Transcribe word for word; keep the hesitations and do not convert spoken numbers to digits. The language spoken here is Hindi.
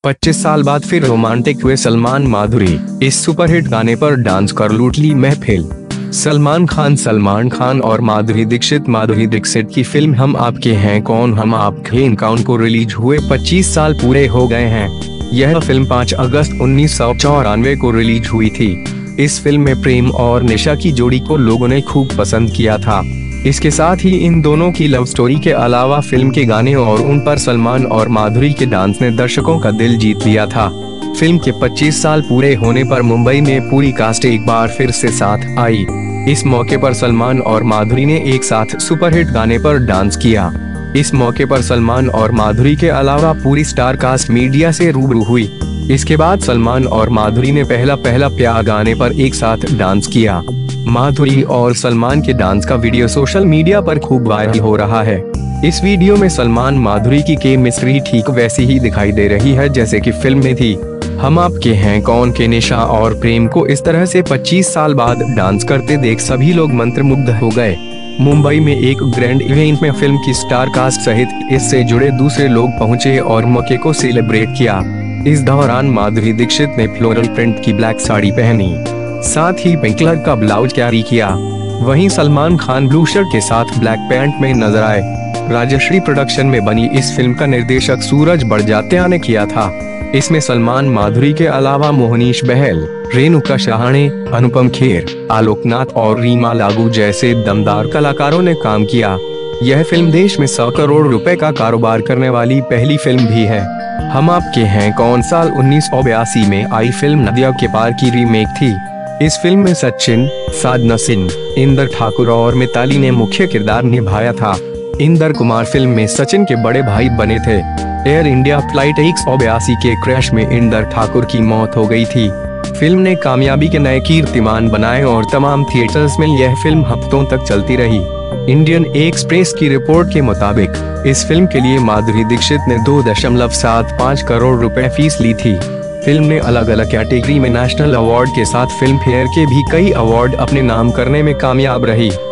पच्चीस साल बाद फिर रोमांटिक हुए सलमान माधुरी, इस सुपरहिट गाने पर डांस कर लूट ली महफिल। सलमान खान सलमान खान और माधुरी दीक्षित माधुरी दीक्षित की फिल्म हम आपके हैं कौन हम आपके इनकाउंट को रिलीज हुए पच्चीस साल पूरे हो गए हैं। यह फिल्म पाँच अगस्त उन्नीस सौ चौरानवे को रिलीज हुई थी। इस फिल्म में प्रेम और निशा की जोड़ी को लोगों ने खूब पसंद किया था। इसके साथ ही इन दोनों की लव स्टोरी के अलावा फिल्म के गाने और उन पर सलमान और माधुरी के डांस ने दर्शकों का दिल जीत लिया था। फिल्म के पच्चीस साल पूरे होने पर मुंबई में पूरी कास्ट एक बार फिर से साथ आई। इस मौके पर सलमान और माधुरी ने एक साथ सुपरहिट गाने पर डांस किया। इस मौके पर सलमान और माधुरी के अलावा पूरी स्टार कास्ट मीडिया से रूबरू हुई। इसके बाद सलमान और माधुरी ने पहला पहला प्यार गाने पर एक साथ डांस किया। माधुरी और सलमान के डांस का वीडियो सोशल मीडिया पर खूब वायरल हो रहा है। इस वीडियो में सलमान माधुरी की केमिस्ट्री ठीक वैसी ही दिखाई दे रही है जैसे कि फिल्म में थी। हम आपके हैं कौन के निशा और प्रेम को इस तरह से पच्चीस साल बाद डांस करते देख सभी लोग मंत्रमुग्ध हो गए। मुंबई में एक ग्रैंड इवेंट में फिल्म की स्टार कास्ट सहित इससे जुड़े दूसरे लोग पहुंचे और मौके को सेलिब्रेट किया। इस दौरान माधुरी दीक्षित ने फ्लोरल प्रिंट की ब्लैक साड़ी पहनी, साथ ही पिंक कलर का ब्लाउज कैरी किया। वहीं सलमान खान ब्लू शर्ट के साथ ब्लैक पैंट में नजर आए। राजश्री प्रोडक्शन में बनी इस फिल्म का निर्देशक सूरज बड़जात्या ने किया था। इसमें सलमान माधुरी के अलावा मोहनीश बहल, रेणुका शहाणे, अनुपम खेर, आलोक नाथ और रीमा लागू जैसे दमदार कलाकारों ने काम किया। यह फिल्म देश में सौ करोड़ रुपए का कारोबार करने वाली पहली फिल्म भी है। हम आपके हैं कौन साल उन्नीस सौ बयासी में आई फिल्म नदिया के पार की रीमेक थी। इस फिल्म में सचिन, साधना सिंह, इंदर ठाकुर और मिताली ने मुख्य किरदार निभाया था। इंदर कुमार फिल्म में सचिन के बड़े भाई बने थे। एयर इंडिया फ्लाइट एक सौ बयासी के क्रैश में इंदर ठाकुर की मौत हो गई थी। फिल्म ने कामयाबी के नए कीर्तिमान बनाए और तमाम थिएटर्स में यह फिल्म हफ्तों तक चलती रही। इंडियन एक्सप्रेस की रिपोर्ट के मुताबिक इस फिल्म के लिए माधुरी दीक्षित ने दो दशमलव सात पाँच करोड़ रुपए फीस ली थी। फिल्म ने अलग अलग कैटेगरी में नेशनल अवार्ड के साथ फिल्म फेयर के भी कई अवार्ड अपने नाम करने में कामयाब रही।